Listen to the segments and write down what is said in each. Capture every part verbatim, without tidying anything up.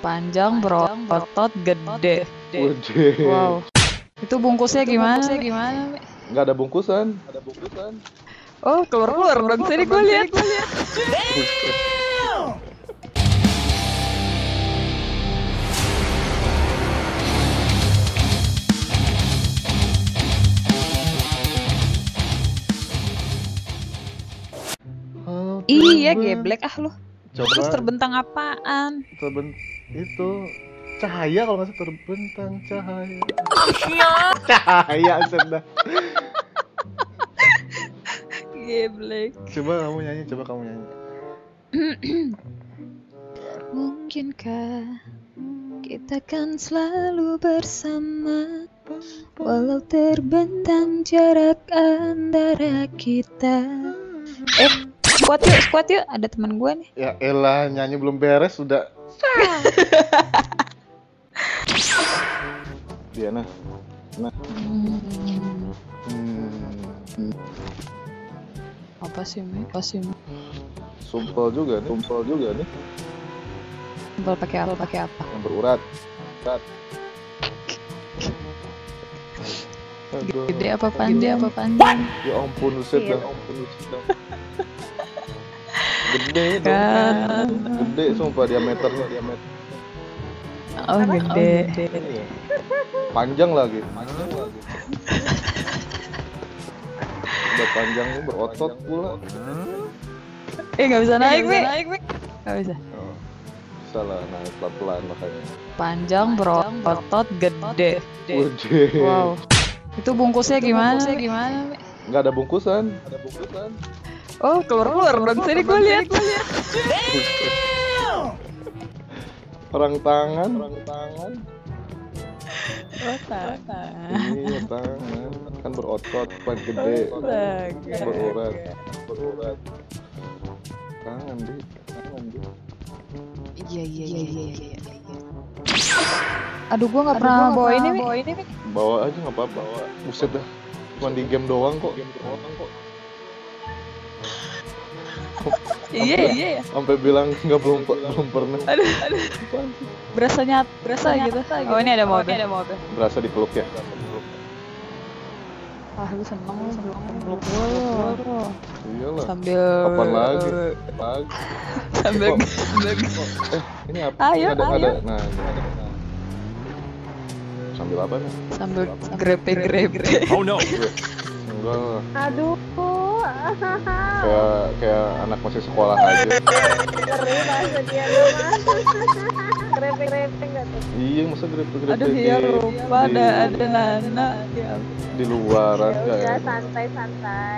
Panjang, berotot, gede. Gede. Wow. Itu bungkusnya gimana? Bungkusnya gimana? Nggak ada bungkusan. Ada bungkusan. Oh, keluar-keluar dong. Sini gue lihat. Iya, geblek ah lu. Coba. Terus terbentang apaan? Terbent itu cahaya kalau nggak salah, terbentang cahaya. Cahaya sudah. Geblek. Coba kamu nyanyi, coba kamu nyanyi. Mungkinkah kita kan selalu bersama, walau terbentang jarak antara kita. Eh, squat yuk, squat yuk. Ada teman gue nih. Ya elah, nyanyi belum beres sudah. Diana. Nah. Hmm. Hmm. Apa sih, Mi? Apa sih, Mi? Sumpel juga nih. Sumpel juga nih. Sumpel pakai apa? Pakai apa? Yang berurat. Berat. Aduh. Gede apa panjang? Gede apa panjang? Ya ampun, buset dah. Ampun, buset dah. Gede dong. Kan. Gede sumpah diameternya, diameter. Oh, gede. Oh, gede. Panjang lagi. Panjang lagi. Udah panjangnya berotot pula. Eh, nggak bisa naik, Mi. Nggak bisa. Oh, salah naik pelan-pelan makanya. Panjang, berotot, gede. Gede. Wow. Itu bungkusnya gimana? Bungkusnya gimana, Mi? Nggak ada bungkusan. Ada bungkusan. Oh, keluar-keluar dong. Sini gue lihat. Orang tangan, orang tangan. Oh, tangan. Iya, tangan. Kan berotot, pan gede. Berurat, berurat. Tangan, Di. Tangan, Di. Iya, iya, iya, iya, iya. Aduh, gua nggak pernah bawa ini, Mi. Bawa ini, Mi. Bawa aja nggak apa-apa. Buset dah. Cuma di game doang kok. Game doang kok. Iya, iya, iya. Sampai bilang nggak belum belum pernah. Aduh, aduh. Berasa nyat, berasa gitu. Oh, ini ada mobil. Ada mobil. Berasa dipeluk ya. Ah, lu seneng lu seneng peluk gua. Iyalah. Sambil Kapan lagi? Lagi. Sambil Oh, eh, ini apa? Ayo, ada, ayo. ada. Nah, ini ada. Nah. Sambil apa nih? sambil grepe-grepe. Oh no. Enggak lah. Aduh, Kayak kayak anak masih sekolah aja. ngeri bahasa dia lu mas. Grepe-grepe nggak tuh? Iya, masa grepe-grepe Aduh, di, iya lupa di, ada ada Nana. Ya. di luaran Ya enggak udah ya? santai-santai.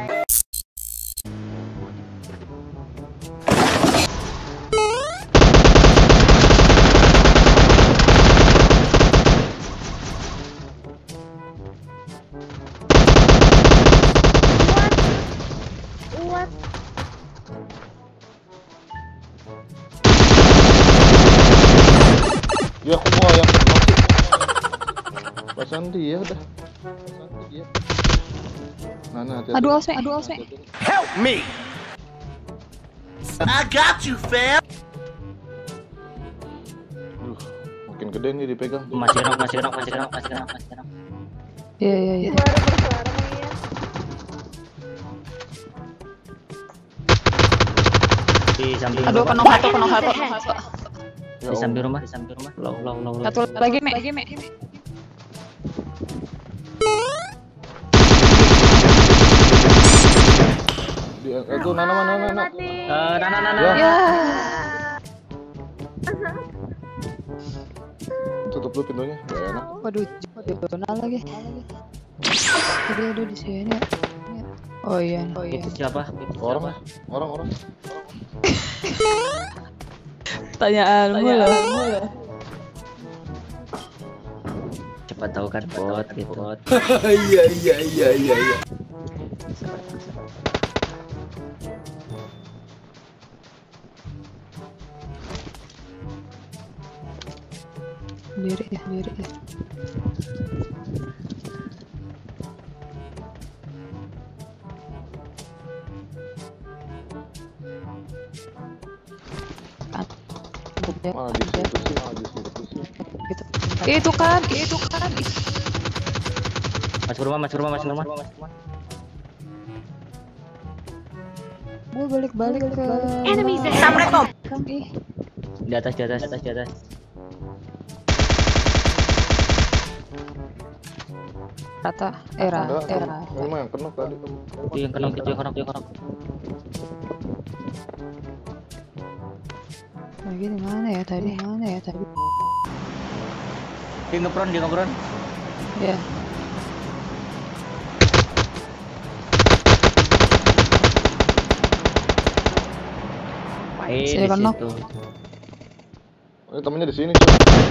Uat, Ya aku mau yang kenal sih. Pasan dia udah. Pasan dia. Nah, nah, hati-hati. Aduh, Osme, aduh, Osme. Help me. I got you, fam. Duh, makin gede nih dipegang. Masih gerak, masih gerak, masih gerak, masih gerak, masih gerak. Iya, iya, iya. suara bersuara Maya. Di samping Aduh, rumah, kena satu, kena satu, kena satu. Ya di samping Allah. rumah, di samping rumah. Low, low, low, low. Satu lagi, Mi. Lagi, Mi. Di, itu Nana mana Nana? Mati. Eh, Nana, Nana. Ya. Ya. Tutup dulu pintunya. Gak enak. Waduh, jurnal lagi. Aduh, aduh di sini. Oh iya, oh iya. Itu siapa? Itu Orang, siapa? orang, orang. Pertanyaanmu loh. Cepat tahu kan bot gitu. Bot. Iya iya iya iya iya. Sendiri ya, sendiri ya. Malah di situ sih, malah di situ. Itu kan, itu kan. Masuk rumah, masuk rumah, masuk rumah. Gue balik-balik ke Enemies ahead. Assalamualaikum. Kang ih. Di atas, di atas, di atas, di atas. Rata, era, Enggak, era. memang yang penuh tadi. Itu yang kena, itu yang kena, itu yang kena. Lagi di mana ya tadi? Mana ya tadi? Dia ngepron, dia ngepron. Ya. Eh, Saya di kenok. situ. Ini temennya di sini, cuy.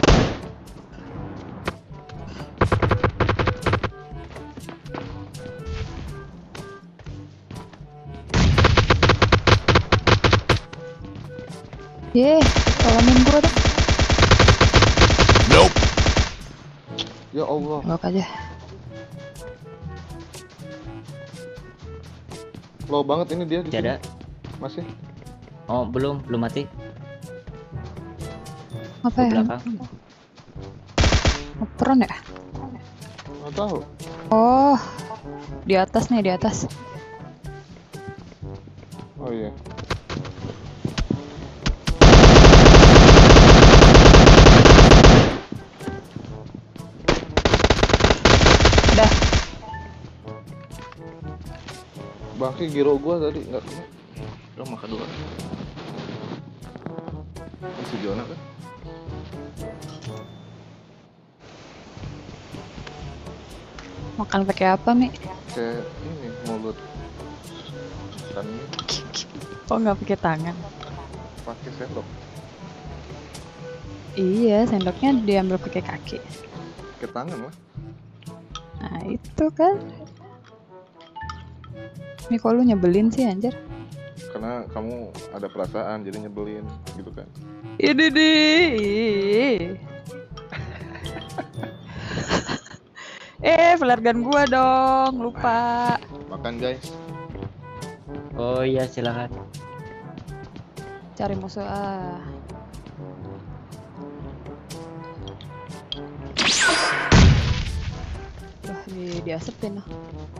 Ye, tolongin gue dong. Ya Allah. Bawa aja. Low banget ini dia di Masih ada. sini. Masih. Oh, belum, belum mati. Apa Di ya? belakang. Ngeperon ya? Nggak tahu. Oh, di atas nih, di atas. Oh iya. Udah. Bangke giro gua tadi nggak kena. Udah makan dulu. Masih Jona kan? Makan pakai apa, Mi? Kayak ini mulut. Dan ini Oh, nggak pakai tangan. pakai sendok. Iya, sendoknya diambil pakai kaki. Pakai tangan lah. Nah, itu kan. Mi, kok lu nyebelin sih, anjir? Karena kamu ada perasaan jadi nyebelin gitu kan. Ini nih. Eh, flare gun gua dong, lupa. Makan guys. Oh iya, silakan. Cari musuh ah. Wah, di diasepin lah.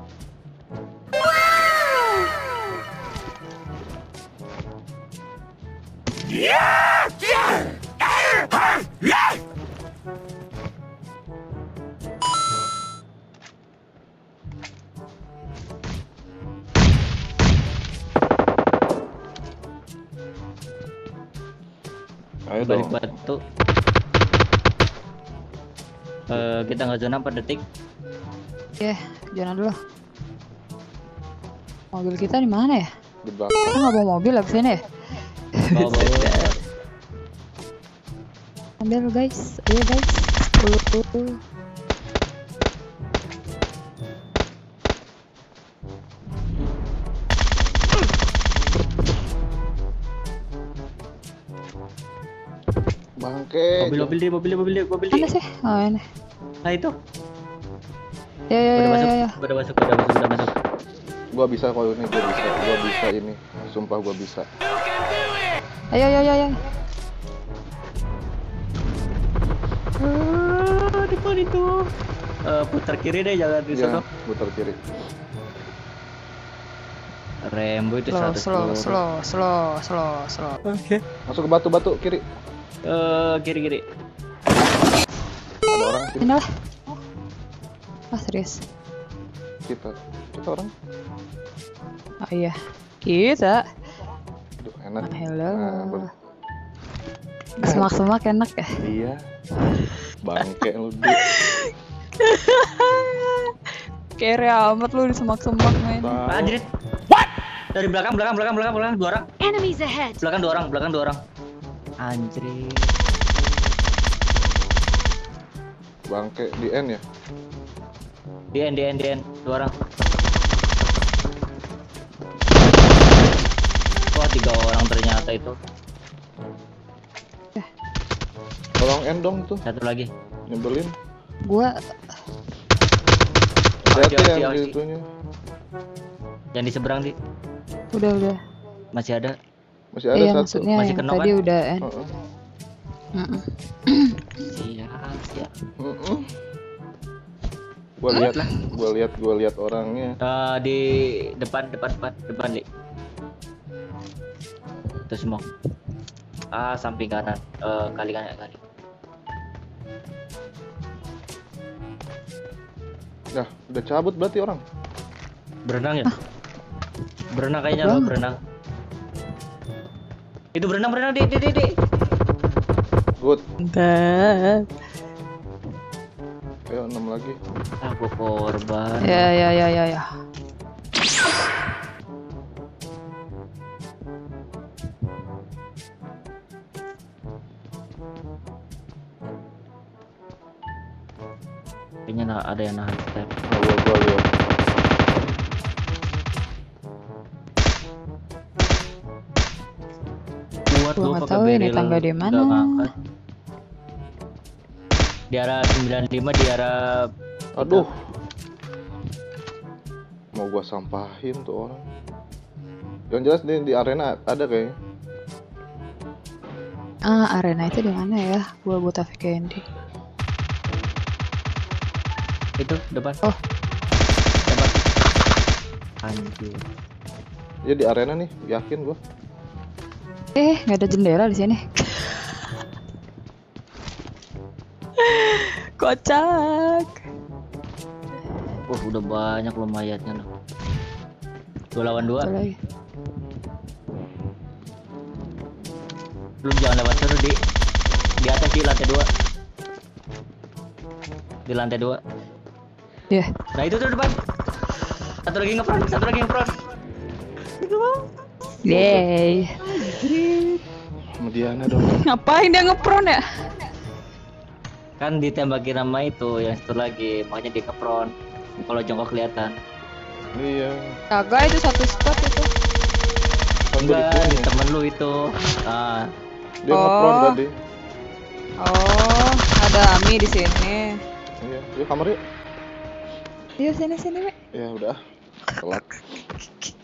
Ayo Balik dong. batu. Eh, kita nggak zona empat detik. Ya, jangan dulu. Mobil kita di mana ya? Di belakang. Kita nggak bawa mobil abis ini ya? Bawa bawa. Ambil guys, ayo guys. Dulu dulu. Bangke. Mobil mobil di mobil di mobil di mobil di. Mana sih? Oh, ini. Nah itu. Ya, ya, Udah ya, masuk, ya, ya. udah masuk, udah masuk, udah masuk. Gua bisa kalau ini, gua bisa. Gua bisa ini. Sumpah gua bisa. Ayo, ayo, ayo, ayo. Ah, di depan itu. Eh, putar kiri deh, jangan di Ya, sono. putar kiri. Rembo itu Slow, satu slow, slow, slow, slow, slow. Oke. Masuk ke batu-batu kiri. Eh, kiri kiri. Ada orang sini. Ini lah. Ah, serius. Kita. Kita orang. Oh iya. Kita. Aduh, enak. Ah, hello. Nah, ber- Semak-semak enak ya? Iya. Bangke lu. Di. Kere amat lu di semak-semak, men. Tahu. Anjir. What? Dari belakang, belakang, belakang, belakang, belakang, dua orang. Enemies ahead. Belakang dua orang, belakang dua orang. Anjir. Bangke di N ya. D N, D N, D N, dua orang. Wah, tiga orang ternyata itu. Tolong N dong tuh. Satu lagi. Nyebelin. Gua Hati-hati Awas, yang awas. di itunya. Yang di seberang sih udah udah. masih ada. Masih ada Iya, satu. maksudnya Masih yang kena tadi kan? udah. Heeh. Mm-mm. Siap, siap. Mm-mm. Gua lihat lah, gua lihat, gua lihat orangnya. Eh, di depan, depan, depan, depan, Li. Terus mau. Ah, samping kanan. Eh, kali kanan kali. Nah, udah cabut berarti orang. Berenang ya? Berenang kayaknya lo Berenang. berenang. Itu berenang berenang di di di. di. Good. Bentar. Ayo enam lagi. Aku korban. Ya ya ya ya ya. Kayaknya nah, ada yang nahan step. Nah, gua gua lihat. Kuat Gua lu nggak pakai tahu ini barrel, tangga di nggak mana. ngangkat. Di arah sembilan puluh lima, di arah Aduh. Mau gua sampahin tuh orang. Yang jelas di, di arena ada kayaknya. Ah, arena itu di mana ya? Gua buat A F K Andy. itu depan. Oh. Depan. Anjir. Ya di arena nih, yakin gua. Eh, nggak ada jendela di sini. Kocak. Wah, udah banyak lo mayatnya loh. Dua lawan dua. Satu lagi. Lu jangan lewat sana di di atas di lantai dua. Di lantai dua. Ya. Nah itu tuh depan. Satu lagi ngefront, satu lagi ngefront. Yeay. Sama Diana dong. Ngapain dia ngepron ya? Kan ditembakin sama itu, yang satu lagi, makanya dia ngefront. Kalau jongkok kelihatan. Iya. Kagak, itu satu spot itu. Kan gua Enggak, ditunya. temen lu itu. Ah, Dia Oh. ngepron tadi. Oh, ada Ami di sini. Iya, yuk kamar yuk. Yuk sini sini, Mek. Ya udah. Telat.